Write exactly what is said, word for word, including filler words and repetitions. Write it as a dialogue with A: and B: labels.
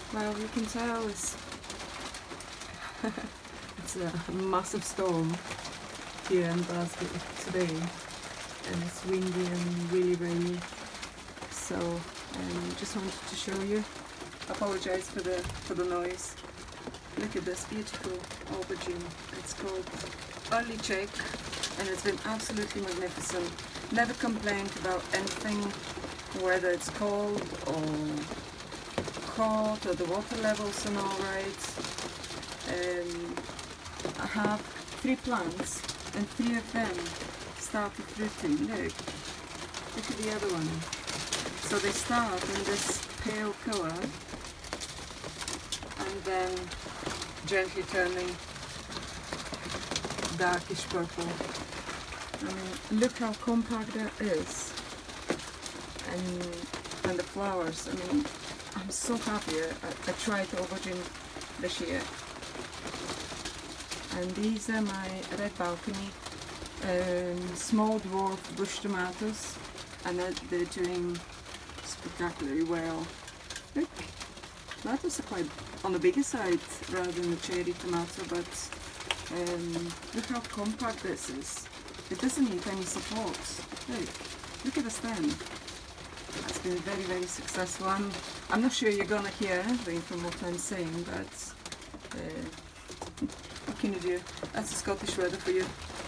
A: Well, you can tell it's, it's a massive storm here in Glasgow today, and it's windy and really rainy. So, um, just wanted to show you. Apologise for the for the noise. Look at this beautiful aubergine. It's called early Chech, and it's been absolutely magnificent. Never complained about anything, whether it's cold or hot or the water levels are all right. Um, I have three plants and three of them started fruiting. Look, look at the other one. So they start in this pale colour and then gently turning darkish purple. I mean, look how compact that is, and and the flowers. I mean, I'm so happy. I, I tried aubergine this year, and these are my red balcony um, small dwarf bush tomatoes, and they're doing spectacularly well. Look, tomatoes are quite on the bigger side rather than the cherry tomato, but um, look how compact this is. It doesn't need any support. Look, look at the stem. It's been very, very successful. I'm, I'm not sure you're gonna hear anything from what I'm saying, but uh, what can you do? That's the Scottish weather for you.